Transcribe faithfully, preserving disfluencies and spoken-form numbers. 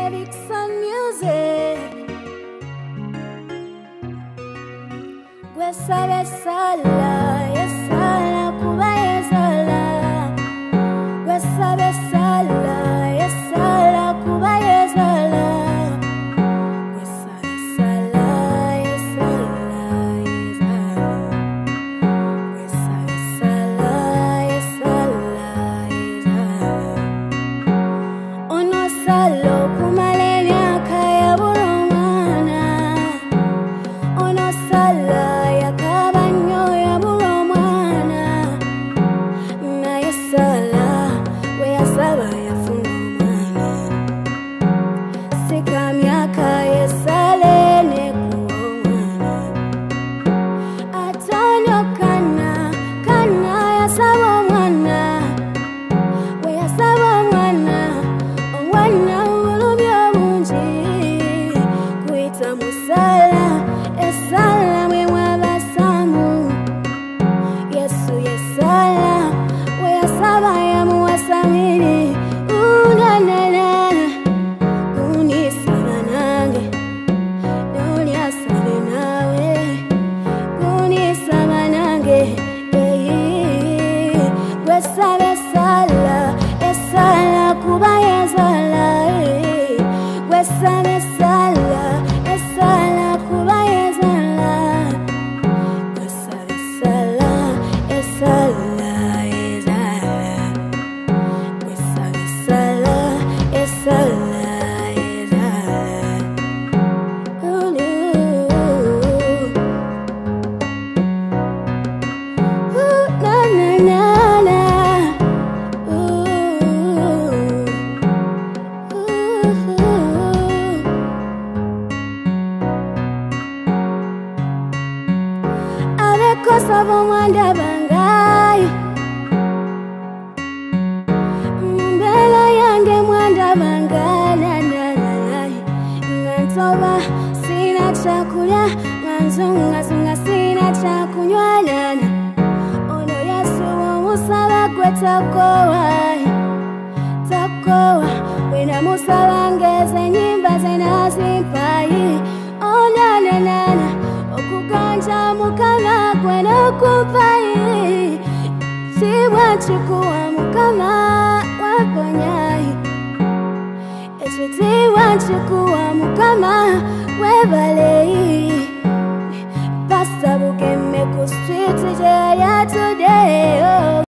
Erickson Music. Gwesale sala, yesala kuba yesala. Gwesale sala, yesala kuba yesala. Gwesale sala, yesala, yesala. Gwesale sala, yesala, yesala. Ono salo kumalenya kaya buromana. Ono sala Gwesale sala, esala kuba yesala. Gwesale sala, esala kuba yesala. Gwesale sala, esala, yesala. Gwesale sala, esala, yesala. Ooh, na na na. Kosa bomwanda bangai mbela yange mwanda bangana nanai ngantoba sina chakula nganzunga zunga sina chakunywa nana ono Yesu musala kwetakowa takowa wena musala ngeze nyimba zinazimpai ona nana okuganja mukana kwena kupai siwa chikuwa mukama waponyai echitiwa chikuwa mukama webalei Pastor Bukeme ku street ya today oh.